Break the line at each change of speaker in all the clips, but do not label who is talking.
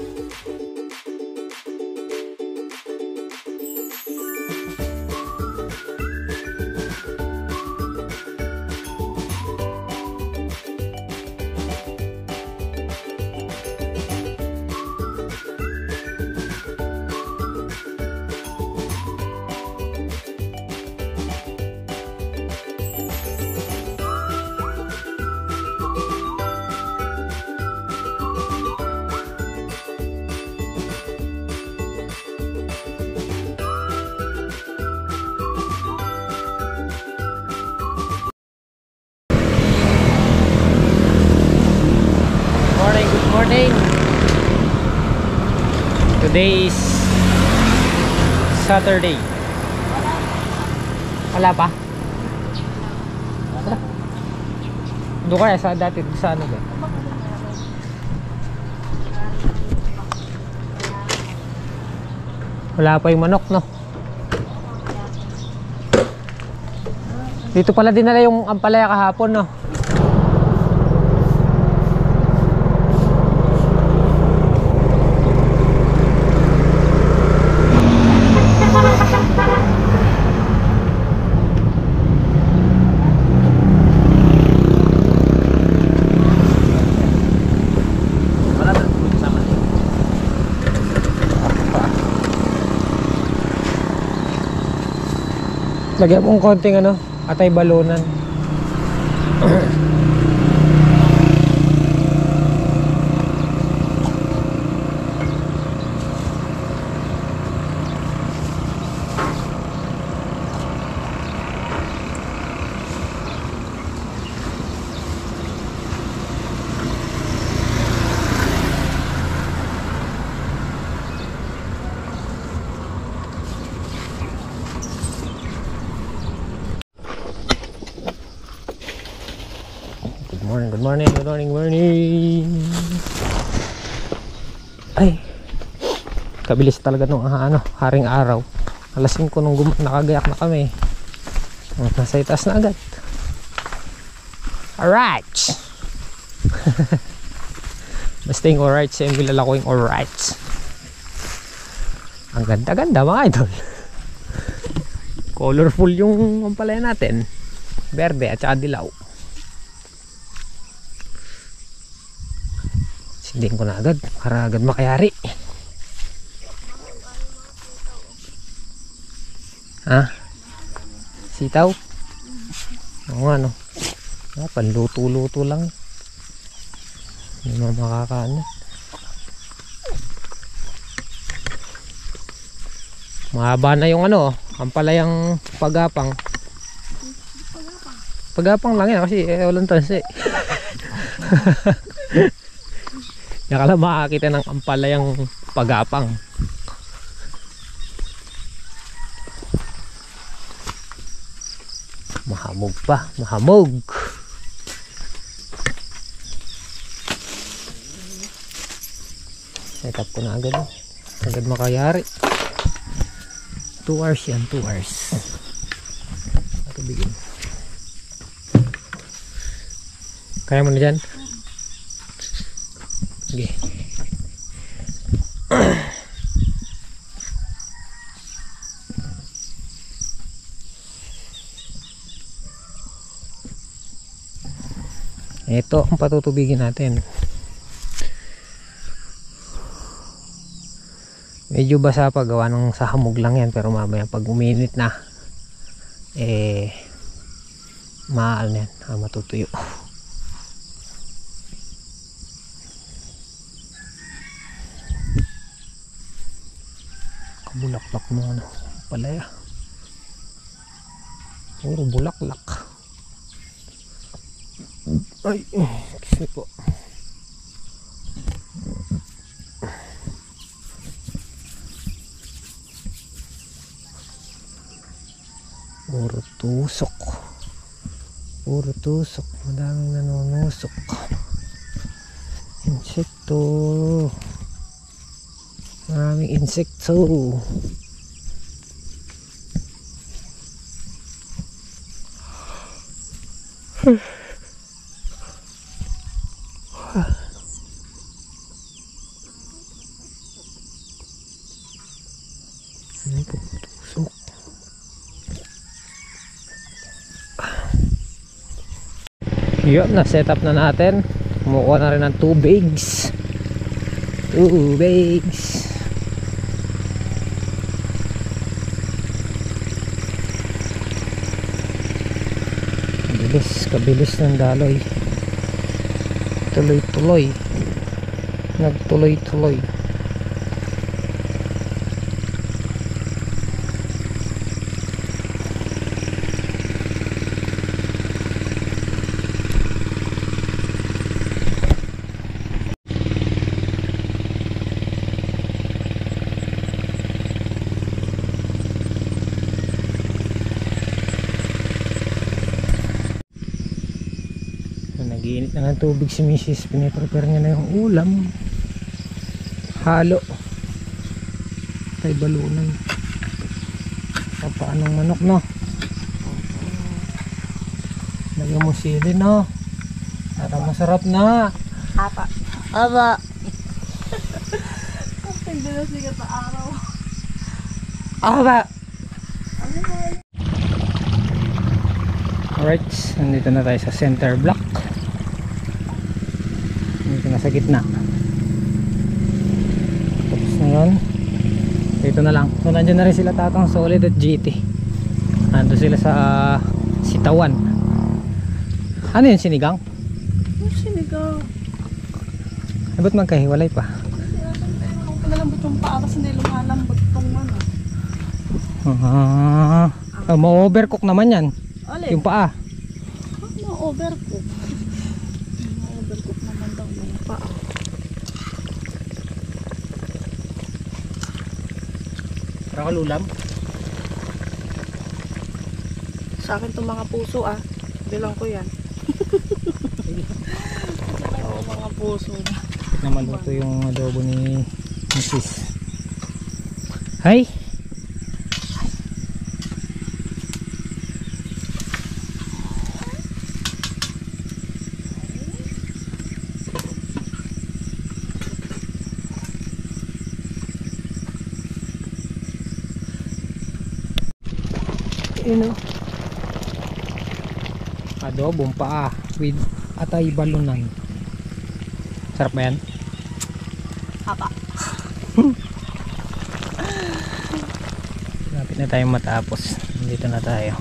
Morning. Today is Saturday. Wala pa? Wala. Doon kaya sa dati sa ano ba? Wala pa yung manok, no? Dito pala dinala yung ampalaya kahapon, no? Lagyan mong konting ano, atay balunan. Good morning. Ay, kabilis talaga nung haring araw. Alas 5 nung nakagayak na kami. Nasa itaas na agad. Alright. Basta yung alright, sa'yo bilala ko yung alright. Ang ganda-ganda mga idol. Colorful yung ampalaya natin. Berde at saka dilaw. Sindihin ko na agad para agad makayari. Ha? Sitaw? Oo nga, no? Panluto-luto lang. Hindi mo makakaano. Mahaba na yung ampalayang pagapang. Pagapang lang yan kasi walang tansi. Nakala makakita ng ampalayang pagapang. Mahamog pa, mahamog. Set up ko na agad. Agad makayari. 2 hours yan, 2 hours. Ito bigyan. Kaya mo na dyan? Sige. Ito ang patutubigin natin. Medyo basa pa, gawa ng sa hamog lang yan, pero mamaya pag uminit na maal na yan, matutuyo. Bulaklak mo palaya. Puro bulaklak. Ay, kasi po. Puro tusok. Puro tusok. Madaming nanunusok. Insekto. Maraming insekto. Yun, na-set up na natin. Kumukuha na rin ng tubigs. Tubigs. Kabilis ng daloy. Tuloy-tuloy. Nagtuloy-tuloy. Nagiinit na ng tubig si Mrs. Piniprepare niya na yung ulam. Halo. Tay balunan. Papaanong manok, no? Lagyan mo sili, no? Para masarap na.
Apa. Aba. Kapag na sigat na araw.
Aba. Alright, nandito na tayo sa center block. Dito na sa gitna. Tapos na yun. Dito na lang. So nandiyan na rin sila Tatang Solid at GT. Nandun sila sa Sitawan. Ano yun, sinigang?
Sinigang.
Eh, ba't magkahiwalay pa?
Ako palalambot yung paa kasi hindi lumalambot itong ano.
Ma-overcook naman yan.
Alin?
Yung paa.
Ma-overcook. Ma-overcook naman daw yung paa.
Parang kalulam.
Sa akin itong mga puso bilang ko yan. Oo, mga puso.
Naman ito yung adobo ni Mrs. Hi! Adobong paa with atay balunan. Sarap ba yan?
Hapa.
Lapit na tayong matapos. Dito na tayo.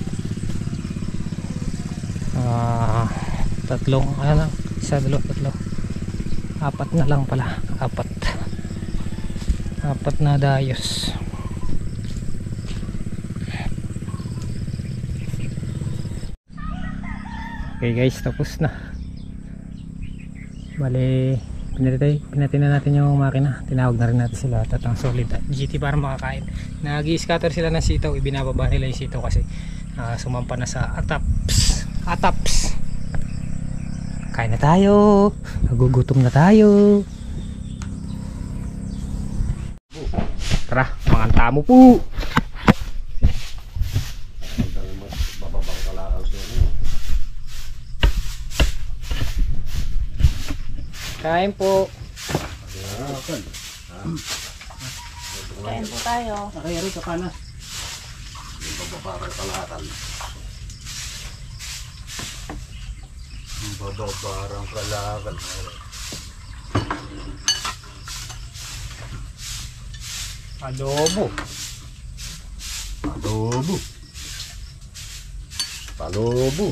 Tatlong, ano lang, isa, dalawa, tatlo. Apat na lang pala. Apat na dayos. Okay guys, tapos na. Bale, pinatin na natin yung makina. Tinawag na rin natin sila Tatang Solid at GT para makakain. Nag-i-scatter sila ng sitaw. Ibinababa nila yung sitaw kasi sumampa na sa ataps. Kain na tayo. Nagugutom na tayo. Tara, manganta mo po. Kain po.
Kain po tayo.
Nakayari ka pa na.
Yung bababarang kalahatan. Yung bababarang kalahatan.
Adobo.
Palobo.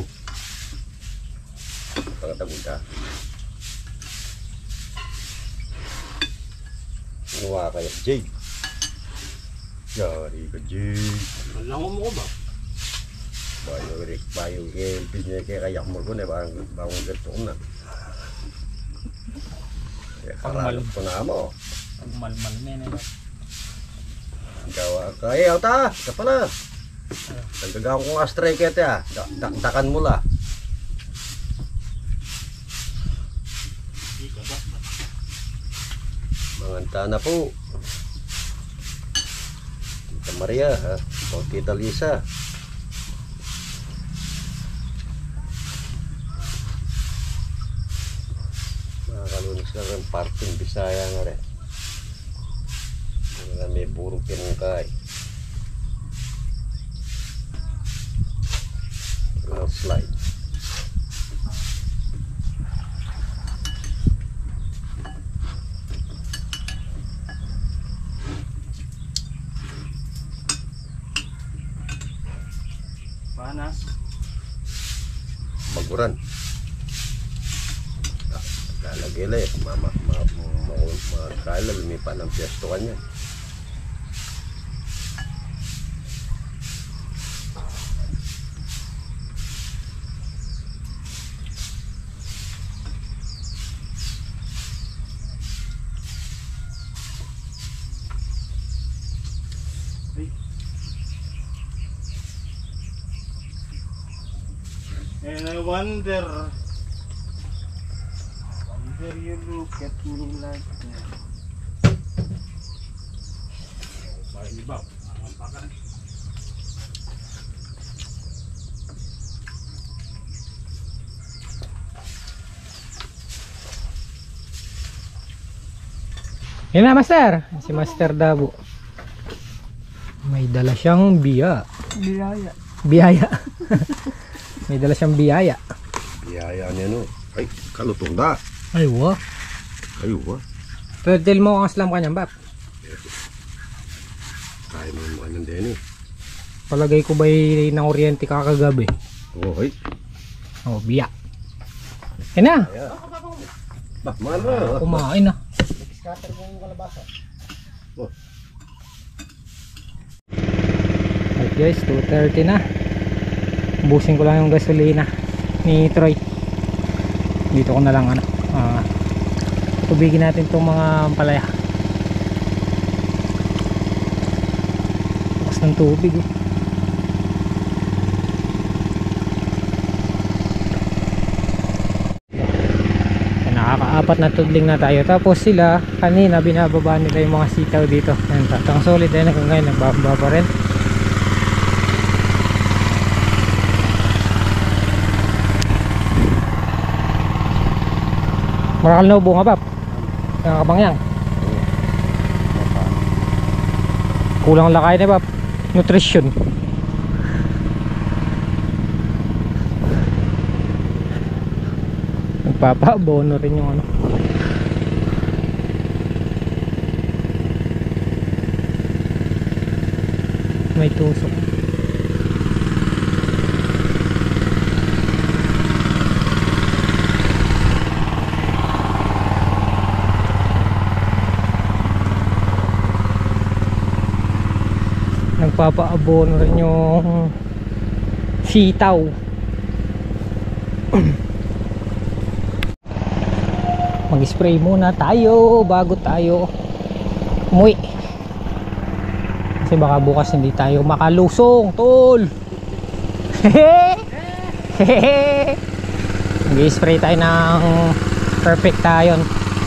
Pagkatagod ka. Nuwa kayo, Jay. Yari ka, Jay.
Alam mo ko ba?
Bayo ke pinya ke kayak mo ko na bang gato na. Ya karalo ko na mo.
Ang malmal na yan.
Gawa ka auta, kapala. Nagagawa ko astray ket ya. Dakdakan mo la. Manganta na po. Tita Maria, o Tita Lisa. Makakalunis ka ng parting Bisaya nga rin. May burong pinungkay. Slide. bakuran. Lalagay lang eh. Magkala, lumipa ng pwesto kanya.
And I wonder you look at me like that.
Yan na, Master. Si Master Dabo. May dala siyang biyaya. Biyaya. May dala siyang biyaya.
Biyaya niya no. Ay, kalutong da.
Ay, wa.
Ay, wa.
Pwede mo ang aslam kanyang, Bap.
Kaya mo yung anong din eh.
Palagay ko ba'y ng oryente kakagabi?
Oo, ay.
Oh, biya. Yan na.
Bah, mana?
Kumain na.
Scatter mo yung kalabasa.
Oh.
Alright guys, 2:30 na. Ubusin ko lang yung gasolina ni Troy. Dito ko na lang tubigin natin itong mga palaya. Bukas ng tubig oh. Nakakaapat na tudling na tayo. Tapos sila kanina binababa nila yung mga sitaw dito. Ayan, tatang solid na kung ngayon nagbababa pa rin. Marakal na bunga, Pap. Nakakabangyang. Kulang lakay na, Pap. Nutrition. Nagpapabono rin yung ano. May tusok. Nagpapaabono rin yung sitaw. Mag-spray muna tayo bago tayo umuwi. Kasi baka bukas hindi tayo makalusong, tol. Mag-spray tayo ng perfect tayon.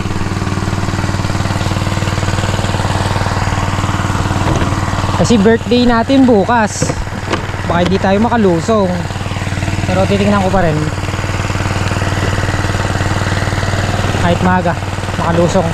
Kasi birthday natin bukas. Baka hindi tayo makalusong. Pero titingnan ko pa rin. Kahit maaga makalusong.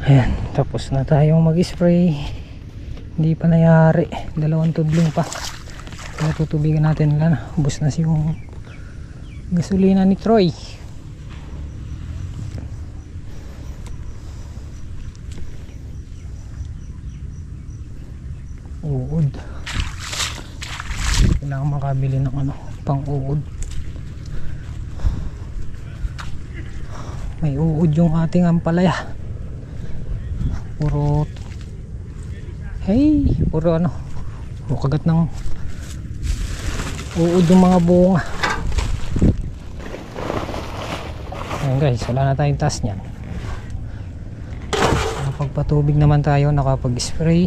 Ayan, tapos na tayong mag-spray. Hindi pa nayari, 2 tudling pa. Natutubigan natin lang, ubos na yung gasolina ni Troy. Uod, kailangan makabili ng pang uod. May uod yung ating ampalaya, puro puro kagat ng uod yung mga bunga. Ayan guys, wala na tayong taas nyan. Nakapagpatubig naman tayo, nakapag-spray.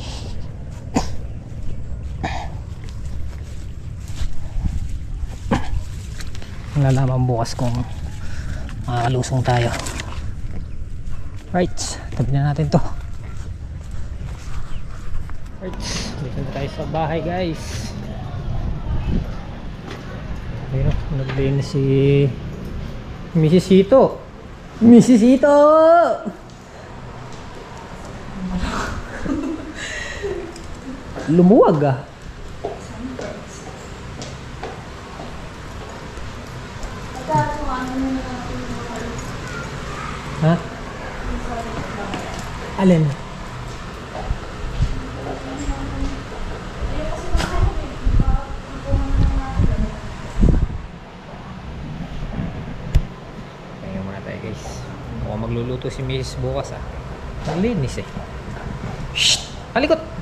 Nalalaman bukas kung makalusong tayo. Right, tabi na natin to. Right, dito na tayo sa bahay guys. Ayun, nagbili na si Mrs. Ito. Mrs. Ito! Lumuwag ah. Ha? Alin? Kaya muna tayo guys. Mukhang magluluto si Mrs. bukas ah. Nalinis eh. Shhh! Halikot!